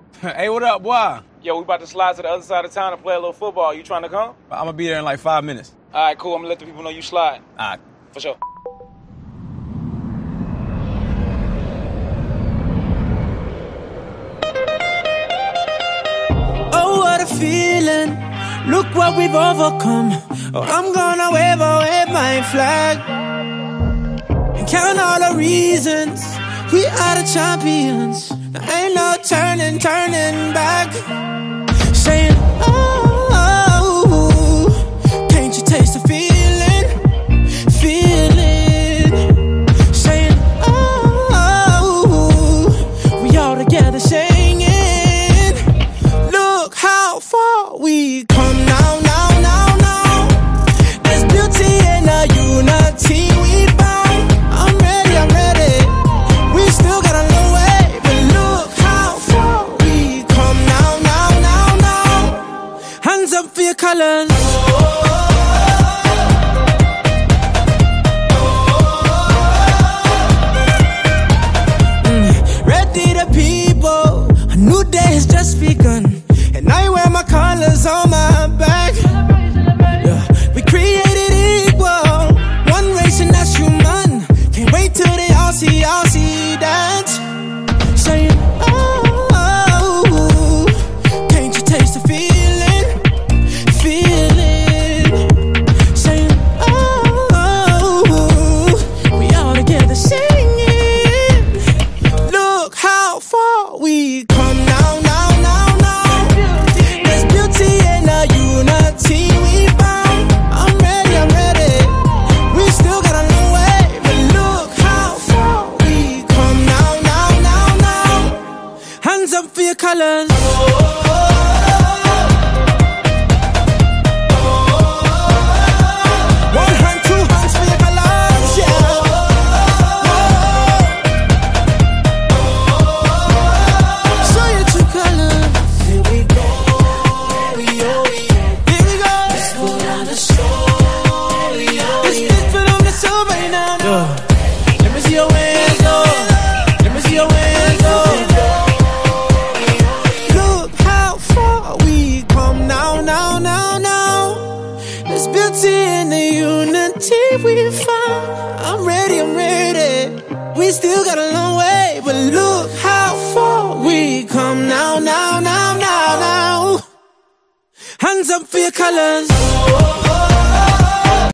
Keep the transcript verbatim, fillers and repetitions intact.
Hey, what up, boy? Yo, we about to slide to the other side of town to play a little football. You trying to come? I'm gonna be there in like five minutes. All right, cool. I'm gonna let the people know you slide. All right. For sure. Oh, what a feeling. Look what we've overcome. Oh, I'm gonna wave away my flag and count all the reasons we are the champions. There ain't no turning, turning back. Saying, oh, oh, can't you taste the feeling? Feeling. Saying, oh, oh, we all together singing. Look how far we come now, now, now, now. There's beauty in the unity we found. I'm ready, I'm ready. We still got a long way, but look how far we come now, now, now, now. Hands up for your colors. Mm, ready the people, a new day has just begun. And I wear my colors on my back. Yeah. We created equal, one race and that's human. Can't wait till they all see, all see that. Saying, oh, oh, can't you taste the feeling? Feeling. Saying, oh, oh, we all together singing. Look how far we come now, now, now, now. Up for your colors. One hand, two hands for your colors, yeah. Show your true colors. Here we go, yo, here we go. Let's put on the show, yo. Let's put on the show right now. Yeah. Let me see your hands, oh. Let me see your hands, oh. There's beauty in the unity we found. I'm ready, I'm ready. We still got a long way, but look how far we come now, now, now, now, now. Hands up for your colors.